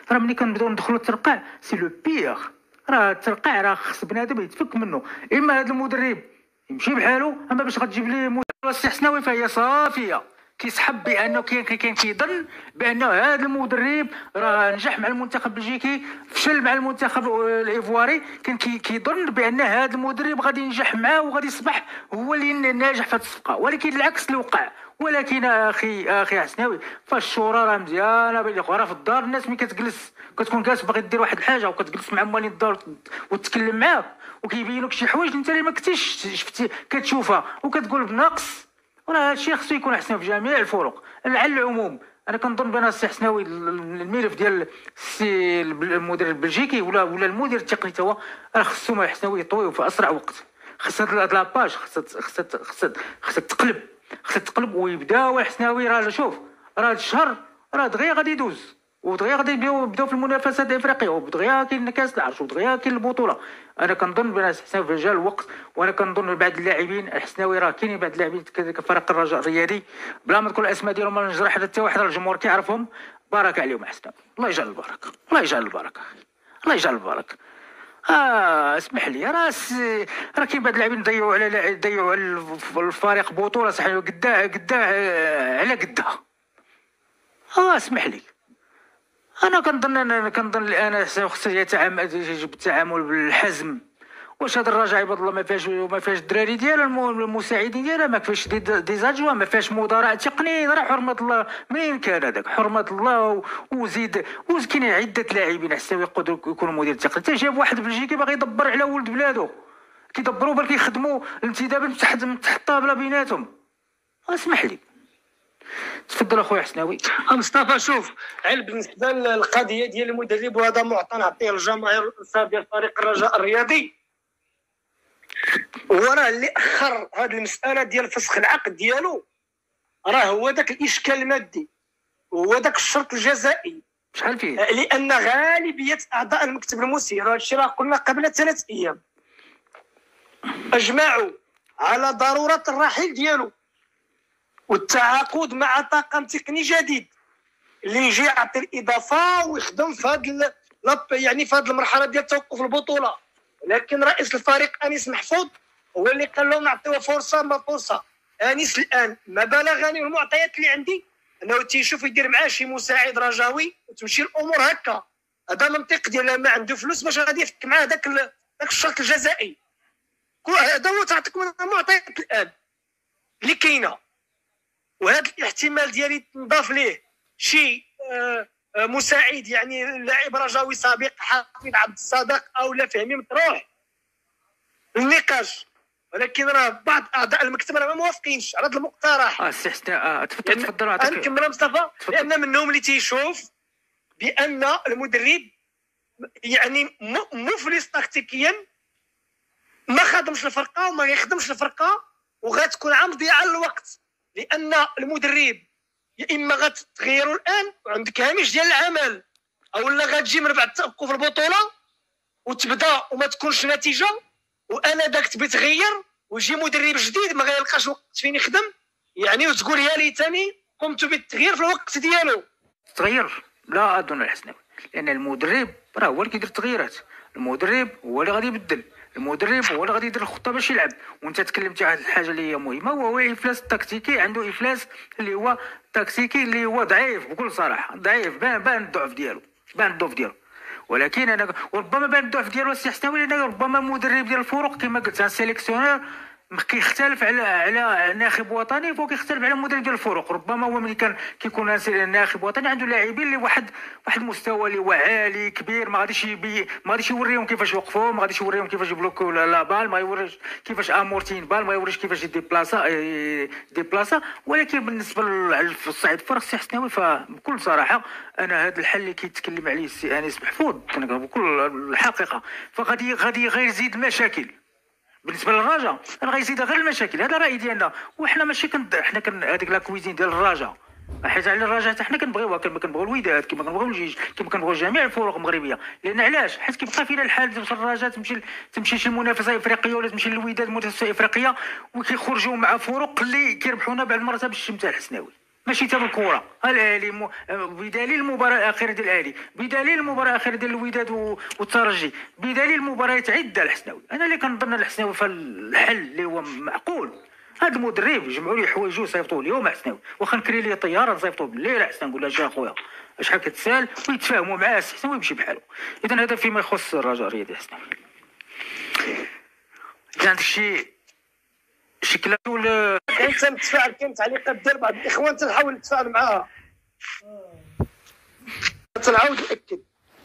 راه ملي كنبداو ندخلوا الترقاع سي لو بيغ. راه الترقاع راه خص بنادم يتفك منه، اما هذا المدرب يمشي بحاله، اما باش غتجيب ليه السي حسناوي فهي صافيه. كيسحب بانه كاين كيظن بانه هذا المدرب راه نجح مع المنتخب البلجيكي، فشل مع المنتخب الايفواري، كان كيظن بان هذا المدرب غادي ينجح معاه وغادي يصبح هو اللي ناجح في هذه الصفقه، ولكن العكس اللي وقع. ولكن اخي حسناوي فالشورى راه مزيانه بين الاخرى في الدار. الناس ملي كتجلس كتكون جالس باغي دير واحد الحاجه وكتجلس مع موالين الدار وتتكلم معاه وكيبينوك شي حوايج انت اللي ما كنتيش شفتي كتشوفها وكتقول بنقص. وراه هادشي خصو يكون احسن في جميع الفرق على العموم. انا كنظن بان السي حسناوي الملف ديال السي المدير البلجيكي ولا المدير التقني تا هو راه خصو ما حسناوي يطويو في اسرع وقت. خص هاد لاباج خصها تقلب ويبداو حسناوي. راه شوف راه هاد الشهر راه دغيا غادي يدوز ودغيا غادي يبداو في المنافسات الافريقيه ودغيا كاين كاس العرش ودغيا كاين البطوله. انا كنظن بان حسناوي جا الوقت. وانا كنظن بعض اللاعبين الحسناوي راه كاينين بعض اللاعبين كفريق الرجاء الرياضي بلا ما تقول الاسماء ديالهم ما نجرح حتى واحد، الجمهور كيعرفهم. بارك عليهم حسناوي، الله يجعل البركه، الله يجعل البركه، الله يجعل البركه. اسمح لي راه كاين بعض اللاعبين ضيعوا على الفريق بطوله صحيح قداه على قدها. اسمح لي انا كنظن الان خصو يجب التعامل بالحزم. واش هذا الرجاء عباد الله ما فيهاش الدراري ديالها المساعدين ديالها، ما فيهاش ديزاجوا، ما فيهاش مدراء تقنيين. راه حرمه الله منين كان هذاك حرمه الله. وزيد كاين عده لاعبين حسن يقدروا يكونوا مدير تقني. حتى جاب واحد بلجيكي باغي يدبر على ولد بلادو، كيدبروا بل كيخدموا الانتدابات من تحت الطابله بيناتهم. اسمح لي تفضل اخويا حسناوي. مصطفى شوف بالنسبه للقضيه ديال المدرب، وهذا معطى نعطيه للجماهير الانصار ديال فريق الرجاء الرياضي. وراه اللي اخر هذه المساله ديال فسخ العقد ديالو راه هو داك الاشكال المادي وهو داك الشرط الجزائي. شحال فيه؟ لان غالبيه اعضاء المكتب المسير، وهذا الشيء راه قلنا قبل 3 ايام، اجمعوا على ضروره الرحيل ديالو والتعاقد مع طاقم تقني جديد اللي يجي يعطي الاضافه ويخدم في هذا يعني في هذه المرحله ديال توقف البطوله. لكن رئيس الفريق انيس محفوظ هو اللي قال لهم نعطيوه فرصه. ما فرصه انيس الان ما بلغني والمعطيات اللي عندي انه تيشوف يدير معاه شي مساعد رجاوي وتمشي الامور هكا. هذا منطق ديال ما عنده فلوس باش غادي يفك معاه داك الشرط الجزائي. هذا هو تعطيكم المعطيات الان اللي كاينه. وهذا الاحتمال ديالي نضاف ليه شي مساعد يعني لاعب رجاوي سابق حفيظ عبد الصادق او لا فهمي مطروح النقاش. ولكن راه بعض اعضاء المكتب ما موافقينش على هذا المقترح. تفضل نكمل مصطفى. لان منهم اللي تيشوف بان المدرب يعني مفلس تكتيكيا، ما خدمش الفرقه وما يخدمش الفرقه وغتكون عام ضياع الوقت. لان المدرب يا اما غتغيروا الان وعندك هامش ديال العمل، او لا غتجي من بعد توقف البطوله وتبدا وما تكونش نتيجه، وانا داك تبي تغير ويجي مدرب جديد ما غيلقاش وقت فين يخدم يعني، وتقول يا ليتني قمت بالتغيير في الوقت ديالو. تغير لا اظن الحسناوي، لان المدرب راه هو اللي كيدير التغييرات. المدرب هو اللي غادي يبدل، المدرب هو اللي غادي يدير الخطه باش يلعب. وانت تكلمتي على الحاجه اللي هي مهمه وهو افلاس التكتيكي. عنده افلاس اللي هو تكتيكي اللي هو ضعيف بكل صراحه، ضعيف. بان الضعف ديالو. ولكن انا وربما بان الضعف ديالو السي حسناوي، لان ربما مدرب ديال الفرق كما قلت سيليكسيونير كيختلف على ناخب وطني فوق كيختلف على مدرب ديال الفرق. ربما هو ملي كيكون ناخب وطني عنده لاعبين اللي واحد المستوى اللي هو عالي كبير، ما غاديش يوريهم كيفاش يوقفوا، ما غاديش يوريهم كيفاش يبلوكو لا بال، ما يوريش كيفاش امورتين بال، ما يوريش كيفاش ديبلاصا. ولكن بالنسبه للصعيد الفرق السي حسناوي فبكل صراحه انا هذا الحل اللي كيتكلم عليه السي انيس محفوظ بكل الحقيقه فغادي غير يزيد المشاكل. بالنسبه للرجاء انا غيزيد غير المشاكل. هذا راي ديالنا، وحنا ماشي حنا هذيك لا كويزين ديال الرجاء، حيت على الرجاء حتى حنا كنبغيوها كما كنبغيو الوداد، كما كنبغيو الجيش، كما كنبغيو جميع الفرق المغربيه. لان علاش؟ حيت كيبقى فينا الحال ديال الرجاء تمشي شي منافسه افريقيه ولا تمشي للوداد منافسه افريقيه وكيخرجوا مع فرق اللي كيربحونا بعض المرات بالشم تاع الحسناوي. ماشي حتى بالكره. الاهلي بدليل المباراه الاخيره ديال الاهلي، بدليل المباراه الاخيره ديال الوداد والترجي، بدليل المباريات عده الحسناوي. انا اللي كنظن الحسناوي فالحل اللي هو معقول. هذا المدرب يجمعوا لي حوايجو ويصيفطوه اليوم حسناوي، واخا نكري لي طياره نصيفطوه بالليل حسن نقول له اجي اخويا شحال كتسال، ويتفاهموا معاه حسناوي ويمشي بحاله. اذا هذا فيما يخص الرجاء الرياضي حسناوي. اذا عندك شي كلام ولا كاين تنتفاعل، كاين تعليقات ديال بعض الاخوان تنحاول نتفاعل معاها. تنعاود ناكد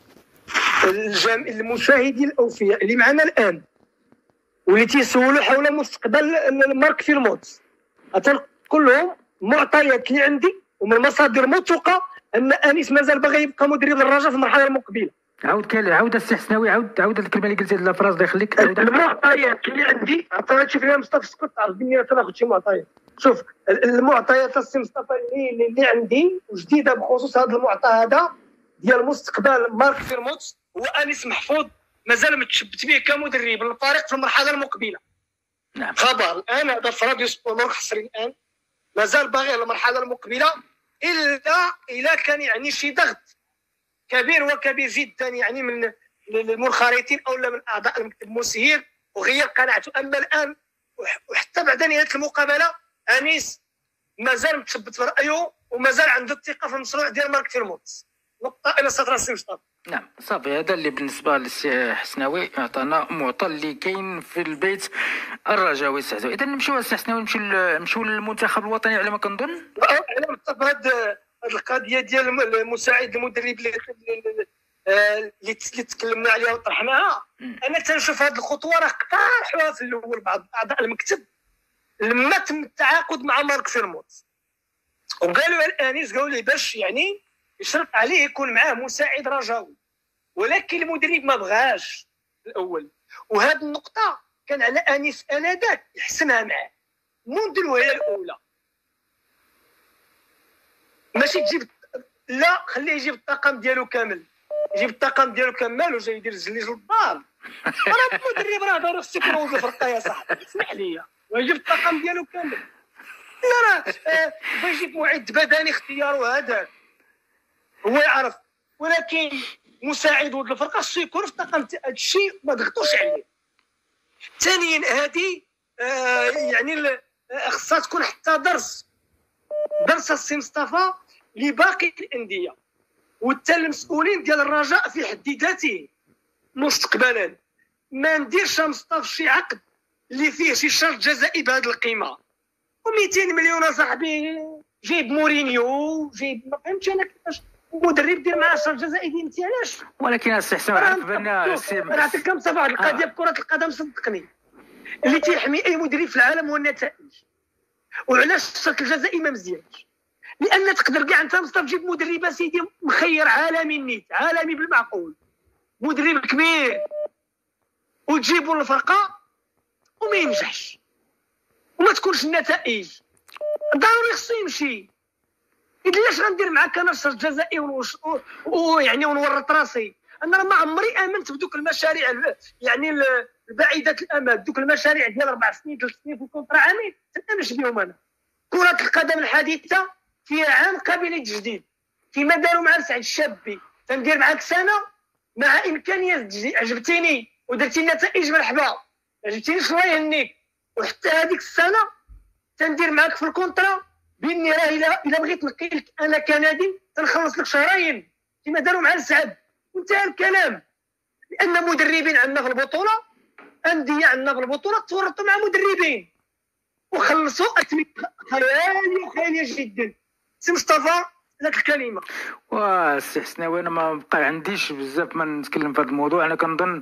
المشاهدين الاوفياء اللي معنا الان واللي تيسولوا حول مستقبل مارك فيلموت، تنقول لهم معطيات اللي عندي ومن مصادر موثوقه ان انيس مازال باغي يبقى مدرب الرجاء في المرحله المقبله. عاود السي حسناوي، عاود الكلمه اللي قلتي لا فراس الله يخليك. المعطيات اللي عندي عطيت شي فيها مصطفى سكوت، تعرف بني تاخذ شي معطيات. شوف المعطيات السي مصطفى اللي عندي وجديده بخصوص هذا المعطى هذا ديال مستقبل مارك فيرموت هو انيس محفوظ مازال متشبت به كمدرب للفريق في المرحله المقبله. نعم. خبر الان هذا في راديو سبور حصري الان مازال باغي المرحله المقبله الا كان يعني شي ضغط كبير وكبير جدا يعني من المنخرطين او من اعضاء المكتب المسير وغير قناعته. اما الان وحتى بعد نهايه المقابله انيس مازال متثبت في رايه ومازال عنده الثقه في المشروع ديال مارك فيرموت. نقطه الى سطر السي مصطفى. نعم صافي، هذا اللي بالنسبه للسي حسناوي عطانا معطى اللي كاين في البيت الرجاوي السي. اذا نمشيو السي حسناوي نمشيو للمنتخب الوطني على ما كنظن. على مستوى هذه القضيه ديال المساعد المدرب اللي تكلمنا عليها وطرحناها. انا تنشوف هذه الخطوه راه اقترحوها في الاول بعض اعضاء المكتب لما تم التعاقد مع مارك فيرموت، وقالوا الانيس قالوا لي باش يعني يشرط عليه يكون معاه مساعد رجاوي، ولكن المدرب ما بغاش الاول. وهذه النقطه كان على انيس انذاك يحسنها معاه منذ الوهله الاولى. ماشي تجيب لا خليه يجيب الطاقم ديالو كامل، يجيب الطاقم ديالو كامل وجاي يدير الزليج للدار. راه المدرب راه ضروري خصو يكون موظف الفرقه يا صاحبي، اسمح لي، ويجيب الطاقم ديالو كامل. لا راه يجيب معد بدني اختيارو هذاك هو يعرف، ولكن مساعد ولد الفرقه خصو يكون في الطاقم. هذا الشيء ما ضغطوش عليه. ثانيا هذه يعني خصها تكون حتى درس السي مصطفى لباقي الانديه وحتى المسؤولين ديال الرجاء في حد ذاته مستقبلا. ما نديرش مصطفى شي عقد اللي فيه شي شرط جزائي بهذه القيمه و200 مليون صاحبي. جايب مورينيو، جايب ما فهمتش انا كيفاش مدرب دير معاه شرط جزائي ديال انت علاش؟ ولكن السي حسن عارف بان نعطيك كم صباح القضيه بكره القدم صدقني اللي تيحمي اي مدرب في العالم هو النتائج. وعلاش الشرط الجزائي ما مزيانش؟ لان تقدر كاع انت مصطفى تجيب مدرب سيدي مخير عالمي نيت عالمي بالمعقول، مدرب كبير وتجيبوا للفرقه وما ينجحش وما تكونش النتائج، ضروري خصو يمشي. علاش غندير معاك انا شرط جزائي ويعني ونورط راسي؟ انا ما عمري امنت بدوك المشاريع يعني البعيده الامد، دوك المشاريع ديال 4 سنين 3 سنين في الكونترا عامين تنامش بهم. انا كره القدم الحديثه فيها عام قابل للتجديد، فيما داروا مع سعد الشابي تندير معاك سنه مع امكانيات عجبتيني ودرتي النتائج مرحبا، عجبتيني الله يهنيك، وحتى هذيك السنه تندير معاك في الكونترا باني راه الا بغيت نقي لك انا كنادي تنخلص لك شهرين كما داروا مع السعد وانتهى الكلام. لان مدربين عندنا في البطوله، انديه عندنا في البطوله تورطوا مع مدربين وخلصوا خياليه جدا. سي مصطفى لك الكلمه. وسي حسناوي انا ما بقى عنديش بزاف ما نتكلم في هذا الموضوع. انا كنظن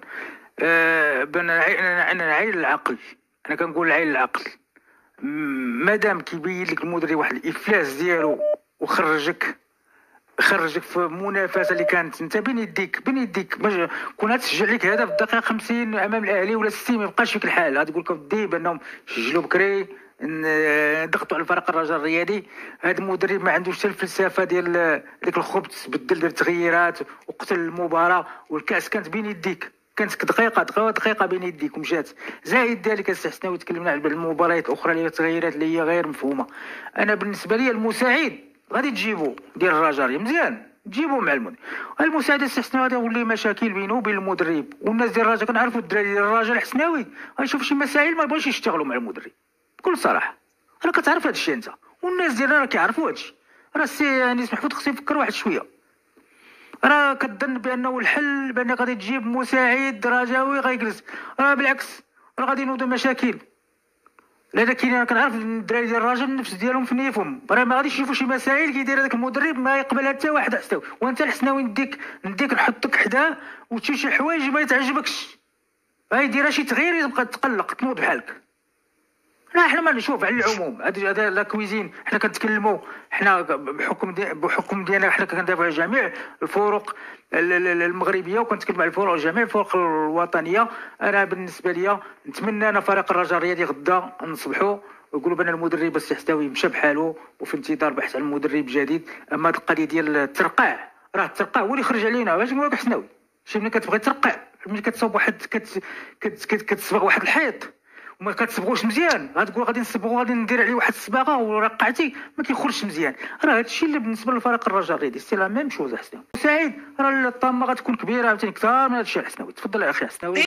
انا نعيل العقل، انا كنقول عيل العقل. مادام كيبين لك المدرب واحد الافلاس ديالو وخرجك في منافسه اللي كانت انت بين يديك باش كون تسجل لك هدف الدقيقه 50 امام الاهلي ولا 60 ما يبقاش فيك الحال. غتقول لك ودي بانهم سجلوا بكري ضغطوا على الفريق الرجاء الرياضي. هذا المدرب ما عندوش حتى الفلسفه ديال ديك الخبز، بدل ديال التغييرات وقتل المباراه، والكاس كانت بين يديك، كانت دقيقه بين يديك ومشات. زائد ذلك السي حسناوي تكلمنا على المباريات الاخرى اللي التغييرات اللي هي غير مفهومه. انا بالنسبه لي المساعد غادي تجيبو ديال الرجاء مزيان، تجيبو مع المدرب. المساعد الحسناوي غادي يولي مشاكل بينه وبين المدرب والناس ديال الرجاء. كنعرفوا الدراري ديال الرجاء الحسناوي غيشوف شي مسائل ما بغاوش يشتغلوا مع المدرب بكل صراحه. انا كتعرف هذا الشيء انت، والناس ديالنا راه كيعرفوا هذا الشيء. راه السي انيس محفوظ خصو يفكر واحد شويه. راه كتظن بانه الحل بان غادي تجيب مساعد رجاوي غيجلس، راه بالعكس راه غادي ينوضوا مشاكل. لا كاين، انا كنعرف الدراري ديال الرجاء النفس ديالهم في نيفهم، راه ما غاديش يشوفوا شي مسائل كيدير هذاك المدرب ما يقبلها حتى واحد حسناوي. وانت الحسناوي نديك نحطك حداه وتشي شي حوايج ما يتعجبكش، غيدير شي تغيير يبقى تقلق تنوض بحالك. لا حنا ما نشوف على العموم هذا لا كويزين. حنا كنتكلموا حنا بحكم ديالنا، حنا كندافعوا على جميع الفرق المغربيه وكنتكلموا على الفرق جميع الفرق الوطنيه. انا بالنسبه لي نتمنى انا فريق الرجاء الرياضي غدا نصبحوا ويقولوا بان المدرب السحتاوي مشى بحاله وفي انتظار بحث عن مدرب جديد. اما هذه القضيه ديال الترقاع، راه الترقاع هو اللي خرج علينا. باش نقول لك حسناوي شي ملي كتبغي ترقع، ملي كتصاوب واحد كتصبغ واحد الحيط وما كتصبغوش مزيان، غتقول غادي نصبغو غادي ندير عليه واحد الصباغه ورقعتي ما كيخرجش مزيان. راه هادشي اللي بالنسبه للفريق الرجاء الرياضي سي لا ميم شوز. حسناوي سعيد راه الطامه غتكون كبيره عاوتاني كثار من هادشي. حسناوي تفضل يا اخي حسناوي.